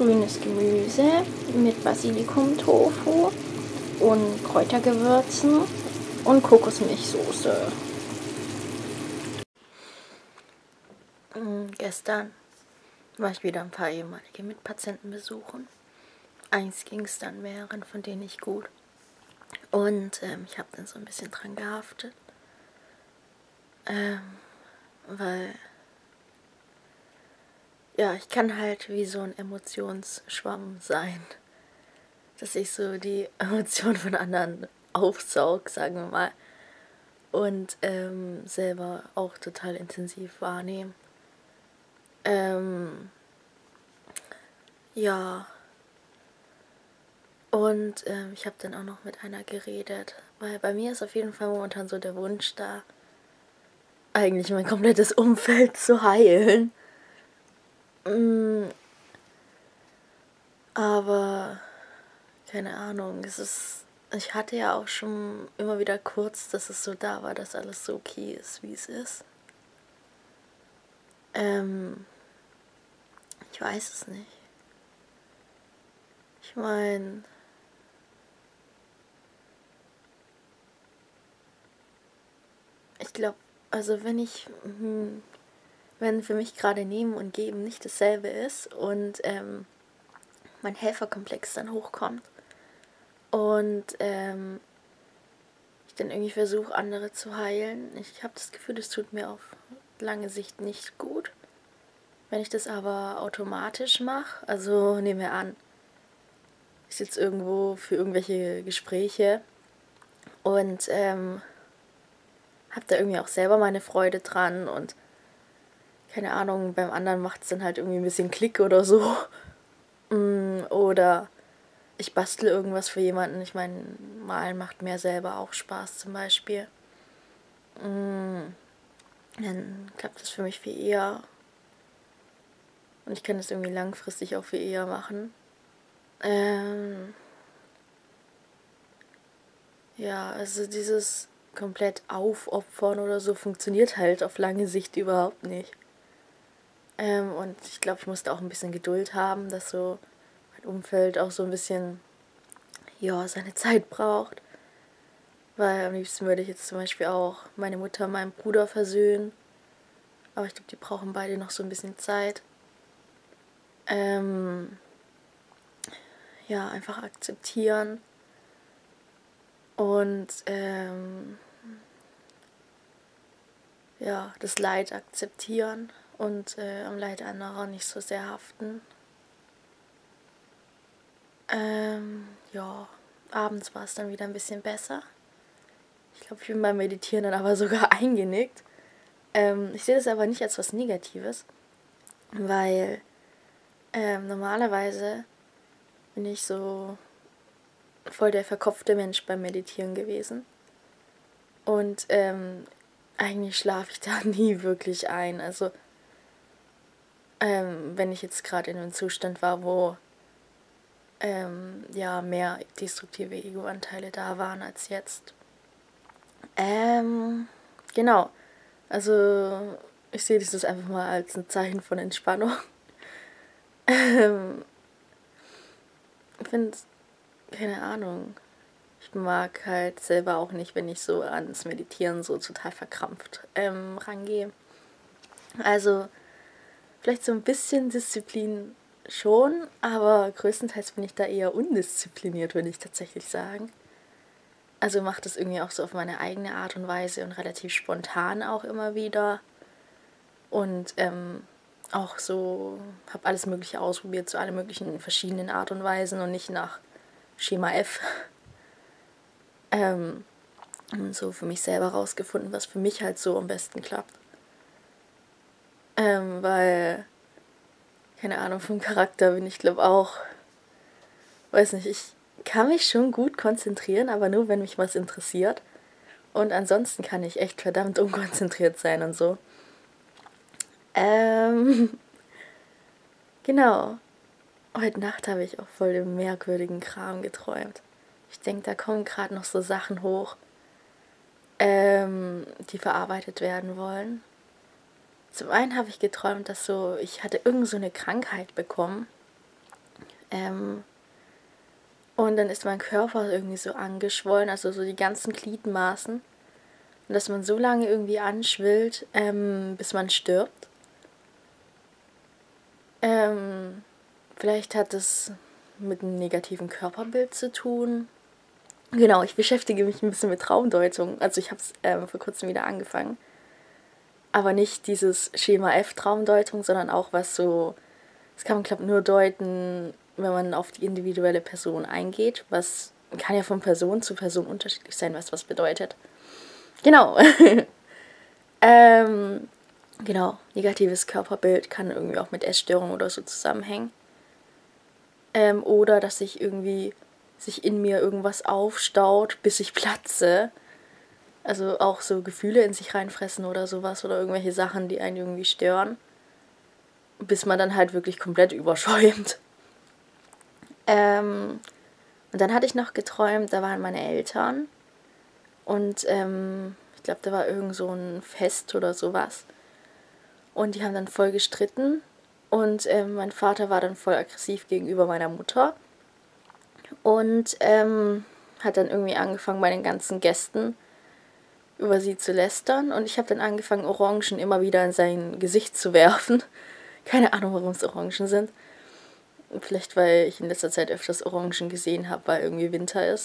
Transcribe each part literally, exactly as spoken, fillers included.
grünes Gemüse mit Basilikum-Tofu und Kräutergewürzen und Kokosmilchsoße. Gestern war ich wieder ein paar ehemalige Mitpatienten besuchen. Eins ging es dann mehreren von denen nicht gut. Und ähm, ich habe dann so ein bisschen dran gehaftet. Ähm, weil, ja, ich kann halt wie so ein Emotionsschwamm sein. Dass ich so die Emotionen von anderen aufsaug, sagen wir mal. Und ähm, selber auch total intensiv wahrnehme. Ähm, ja. Und ähm, ich habe dann auch noch mit einer geredet, weil bei mir ist auf jeden Fall momentan so der Wunsch da, eigentlich mein komplettes Umfeld zu heilen. Mm, aber keine Ahnung, es ist, ich hatte ja auch schon immer wieder kurz, dass es so da war, dass alles so okay ist, wie es ist. Ähm, ich weiß es nicht. Ich meine, ich glaube, also wenn ich, hm, wenn für mich gerade Nehmen und Geben nicht dasselbe ist und ähm, mein Helferkomplex dann hochkommt und ähm, ich dann irgendwie versuche, andere zu heilen. Ich habe das Gefühl, das tut mir auf lange Sicht nicht gut. Wenn ich das aber automatisch mache, also nehmen wir an, ich sitze irgendwo für irgendwelche Gespräche und ähm, habe da irgendwie auch selber meine Freude dran und keine Ahnung, beim anderen macht es dann halt irgendwie ein bisschen Klick oder so. Oder ich bastel irgendwas für jemanden. Ich meine, malen macht mir selber auch Spaß zum Beispiel. Dann klappt das für mich viel eher. Und ich kann das irgendwie langfristig auch viel eher machen. Ähm ja, also dieses komplett aufopfern oder so funktioniert halt auf lange Sicht überhaupt nicht. Ähm, und ich glaube, ich musste auch ein bisschen Geduld haben, dass so mein Umfeld auch so ein bisschen, ja, seine Zeit braucht. Weil am liebsten würde ich jetzt zum Beispiel auch meine Mutter und meinen Bruder versöhnen. Aber ich glaube, die brauchen beide noch so ein bisschen Zeit. Ähm, ja, einfach akzeptieren. Und ähm, ja, das Leid akzeptieren und äh, am Leid anderer nicht so sehr haften. Ähm, ja, abends war es dann wieder ein bisschen besser. Ich glaube, ich bin beim Meditieren dann aber sogar eingenickt. Ähm, ich sehe das aber nicht als was Negatives, weil ähm, normalerweise bin ich so voll der verkopfte Mensch beim Meditieren gewesen. Und ähm, eigentlich schlafe ich da nie wirklich ein. Also ähm, wenn ich jetzt gerade in einem Zustand war, wo ähm, ja mehr destruktive Ego-Anteile da waren als jetzt. Ähm, genau. Also ich sehe das einfach mal als ein Zeichen von Entspannung. ähm, ich finde, keine Ahnung. Ich mag halt selber auch nicht, wenn ich so ans Meditieren so total verkrampft ähm, rangehe. Also vielleicht so ein bisschen Disziplin schon, aber größtenteils bin ich da eher undiszipliniert, würde ich tatsächlich sagen. Also mache das irgendwie auch so auf meine eigene Art und Weise und relativ spontan auch immer wieder. Und ähm, auch so, habe alles Mögliche ausprobiert, zu allen möglichen verschiedenen Art und Weisen und nicht nach Schema F. ähm, und so für mich selber rausgefunden, was für mich halt so am besten klappt. Ähm, weil, keine Ahnung, vom Charakter bin ich glaube auch, weiß nicht, ich kann mich schon gut konzentrieren, aber nur, wenn mich was interessiert. Und ansonsten kann ich echt verdammt unkonzentriert sein und so. Ähm, genau. Heute Nacht habe ich auch voll den merkwürdigen Kram geträumt. Ich denke, da kommen gerade noch so Sachen hoch, ähm, die verarbeitet werden wollen. Zum einen habe ich geträumt, dass so, ich hatte irgend so eine Krankheit bekommen. Ähm, und dann ist mein Körper irgendwie so angeschwollen, also so die ganzen Gliedmaßen. Und dass man so lange irgendwie anschwillt, ähm, bis man stirbt. Ähm, vielleicht hat es mit einem negativen Körperbild zu tun. Genau, ich beschäftige mich ein bisschen mit Traumdeutung. Also ich habe es ähm, vor kurzem wieder angefangen. Aber nicht dieses Schema F-Traumdeutung, sondern auch was so, das kann man, glaube ich, nur deuten, wenn man auf die individuelle Person eingeht. Was kann ja von Person zu Person unterschiedlich sein, was was bedeutet. Genau. ähm, genau, negatives Körperbild kann irgendwie auch mit Essstörungen oder so zusammenhängen. Ähm, oder dass sich irgendwie sich in mir irgendwas aufstaut, bis ich platze. Also auch so Gefühle in sich reinfressen oder sowas oder irgendwelche Sachen, die einen irgendwie stören. Bis man dann halt wirklich komplett überschäumt. Ähm, und dann hatte ich noch geträumt, da waren meine Eltern. Und ähm, ich glaube, da war irgend so ein Fest oder sowas. Und die haben dann voll gestritten. Und ähm, mein Vater war dann voll aggressiv gegenüber meiner Mutter. Und ähm, hat dann irgendwie angefangen, bei den ganzen Gästen über sie zu lästern. Und ich habe dann angefangen, Orangen immer wieder in sein Gesicht zu werfen. Keine Ahnung, warum es Orangen sind. Vielleicht, weil ich in letzter Zeit öfters Orangen gesehen habe, weil irgendwie Winter ist.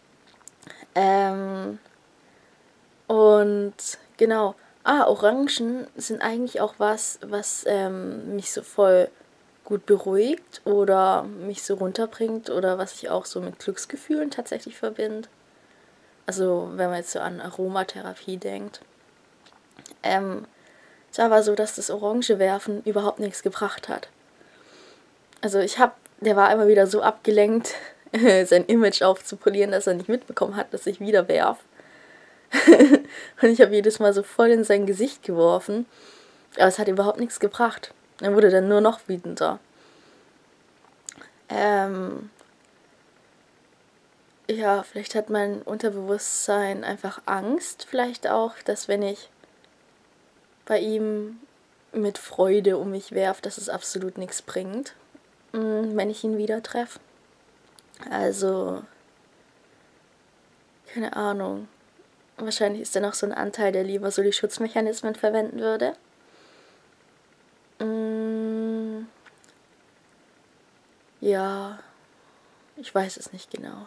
Ähm, und genau. Ah, Orangen sind eigentlich auch was, was ähm, mich so voll gut beruhigt oder mich so runterbringt oder was ich auch so mit Glücksgefühlen tatsächlich verbinde. Also wenn man jetzt so an Aromatherapie denkt. Ähm, es war aber so, dass das Orangewerfen überhaupt nichts gebracht hat. Also ich hab, der war immer wieder so abgelenkt, sein Image aufzupolieren, dass er nicht mitbekommen hat, dass ich wieder werf. Und ich habe jedes Mal so voll in sein Gesicht geworfen. Aber es hat überhaupt nichts gebracht. Er wurde dann nur noch wütender. Ähm, ja, vielleicht hat mein Unterbewusstsein einfach Angst, vielleicht auch, dass wenn ich bei ihm mit Freude um mich werfe, dass es absolut nichts bringt, wenn ich ihn wieder treffe. Also, keine Ahnung. Wahrscheinlich ist da noch so ein Anteil, der lieber so die Schutzmechanismen verwenden würde. Mm, ja, ich weiß es nicht genau.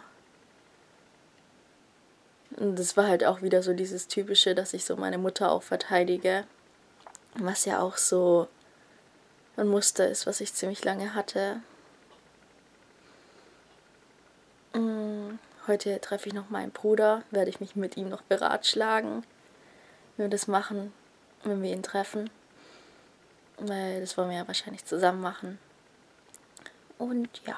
Und das war halt auch wieder so dieses Typische, dass ich so meine Mutter auch verteidige. Was ja auch so ein Muster ist, was ich ziemlich lange hatte. Mm, heute treffe ich noch meinen Bruder, werde ich mich mit ihm noch beratschlagen, wie wir das machen, wenn wir ihn treffen. Weil das wollen wir ja wahrscheinlich zusammen machen. Und ja.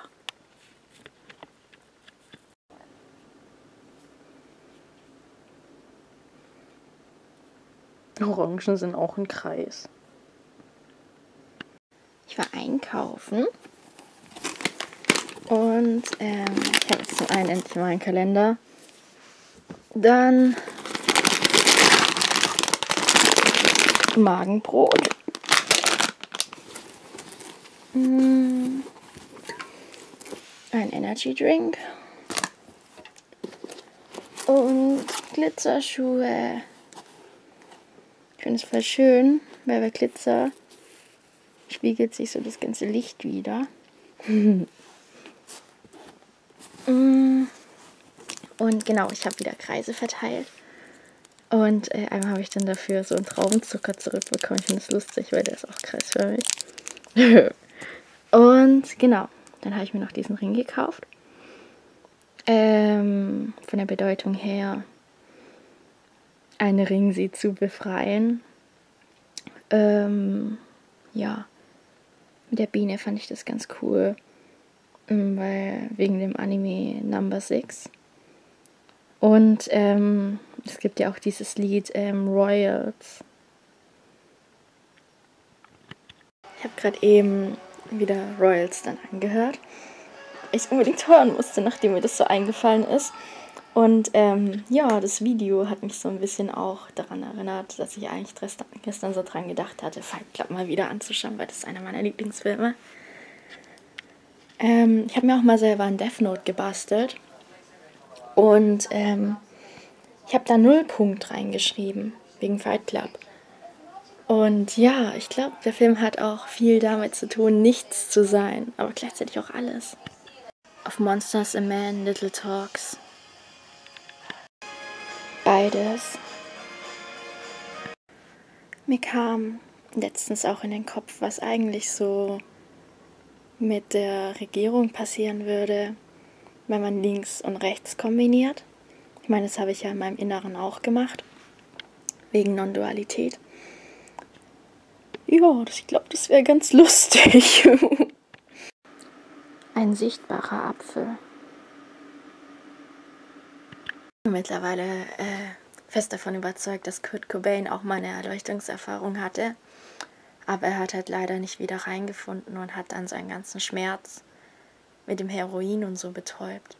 Orangen sind auch ein Kreis. Ich war einkaufen und ähm, ich habe jetzt zum einen endlich mal einen Kalender. Dann Magenbrot. Mm, ein Energy Drink. Und Glitzerschuhe. Ich finde es voll schön, weil bei Glitzer spiegelt sich so das ganze Licht wieder. Und genau, ich habe wieder Kreise verteilt. Und äh, einmal habe ich dann dafür so einen Traubenzucker zurückbekommen. Ich finde das lustig, weil der ist auch kreisförmig. Und genau, dann habe ich mir noch diesen Ring gekauft. Ähm, von der Bedeutung her, einen Ring sie zu befreien. Ähm, ja, mit der Biene fand ich das ganz cool, weil wegen dem Anime Number Six. Und ähm, es gibt ja auch dieses Lied ähm, Royals. Ich habe gerade eben wieder Royals dann angehört. Ich unbedingt hören musste, nachdem mir das so eingefallen ist. Und ähm, ja, das Video hat mich so ein bisschen auch daran erinnert, dass ich eigentlich gestern so dran gedacht hatte, Fight Club mal wieder anzuschauen, weil das ist einer meiner Lieblingsfilme. Ähm, ich habe mir auch mal selber ein Death Note gebastelt. Und ähm, ich habe da Nullpunkt reingeschrieben, wegen Fight Club. Und ja, ich glaube, der Film hat auch viel damit zu tun, nichts zu sein, aber gleichzeitig auch alles. Of Monsters, a Man, Little Talks. Beides. Mir kam letztens auch in den Kopf, was eigentlich so mit der Regierung passieren würde, wenn man links und rechts kombiniert. Ich meine, das habe ich ja in meinem Inneren auch gemacht, wegen Non-Dualität. Ja, ich glaube, das wäre ganz lustig. Ein sichtbarer Apfel. Ich bin mittlerweile äh, fest davon überzeugt, dass Kurt Cobain auch mal eine Erleuchtungserfahrung hatte. Aber er hat halt leider nicht wieder reingefunden und hat dann seinen ganzen Schmerz mit dem Heroin und so betäubt.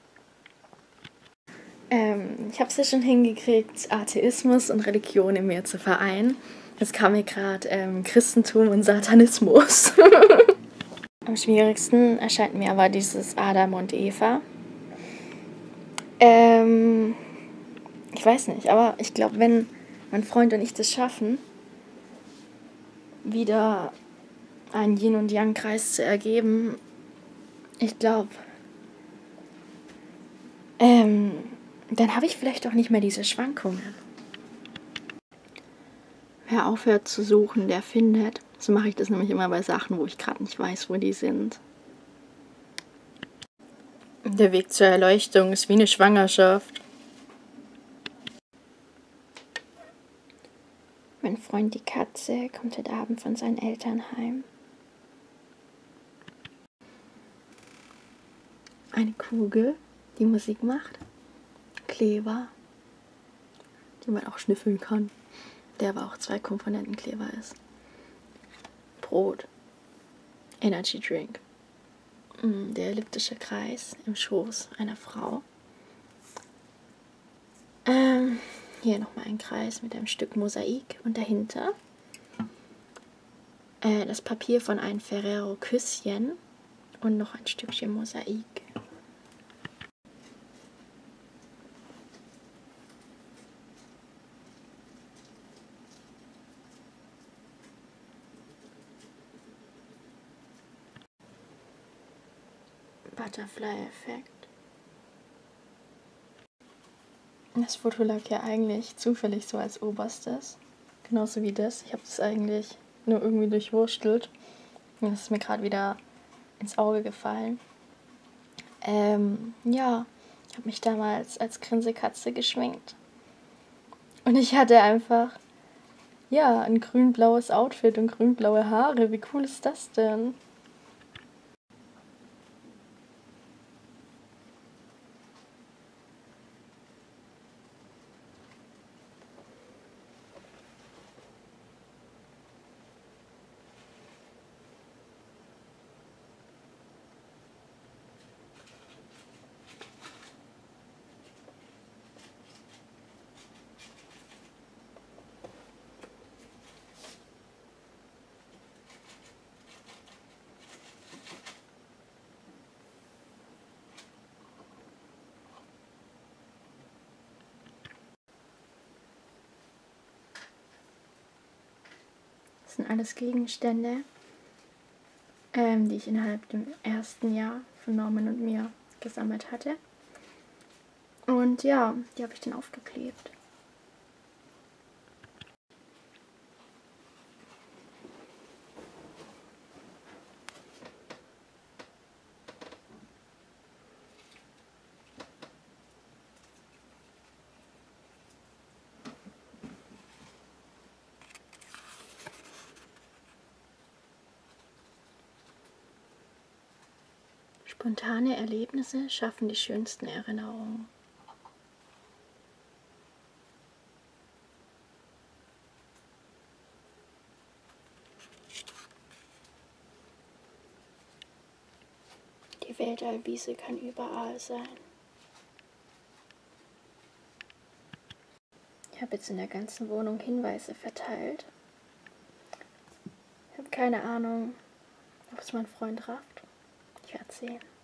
Ähm, ich habe es ja schon hingekriegt, Atheismus und Religion in mir zu vereinen. Jetzt kam mir gerade ähm, Christentum und Satanismus. Am schwierigsten erscheint mir aber dieses Adam und Eva. Ähm, ich weiß nicht, aber ich glaube, wenn mein Freund und ich das schaffen, wieder einen Yin- und Yang-Kreis zu ergeben, ich glaube, ähm, dann habe ich vielleicht auch nicht mehr diese Schwankungen. Wer aufhört zu suchen, der findet. So mache ich das nämlich immer bei Sachen, wo ich gerade nicht weiß, wo die sind. Der Weg zur Erleuchtung ist wie eine Schwangerschaft. Mein Freund die Katze kommt heute Abend von seinen Eltern heim. Eine Kugel, die Musik macht. Kleber, die man auch schnüffeln kann. Der aber auch zwei Komponenten Kleber ist. Brot. Energy Drink. Der elliptische Kreis im Schoß einer Frau. Ähm, hier nochmal ein Kreis mit einem Stück Mosaik und dahinter äh, das Papier von einem Ferrero Küsschen und noch ein Stückchen Mosaik. Butterfly-Effekt. Das Foto lag ja eigentlich zufällig so als oberstes. Genauso wie das. Ich habe das eigentlich nur irgendwie durchwurstelt. Und das ist mir gerade wieder ins Auge gefallen. Ähm, ja, ich habe mich damals als Grinsekatze geschminkt. Und ich hatte einfach, ja, ein grün-blaues Outfit und grün-blaue Haare. Wie cool ist das denn? Das sind alles Gegenstände, ähm, die ich innerhalb dem ersten Jahr von Norman und mir gesammelt hatte. Und ja, die habe ich dann aufgeklebt. Spontane Erlebnisse schaffen die schönsten Erinnerungen. Die Weltallwiese kann überall sein. Ich habe jetzt in der ganzen Wohnung Hinweise verteilt. Ich habe keine Ahnung, ob es mein Freund rafft. Ich erzählen.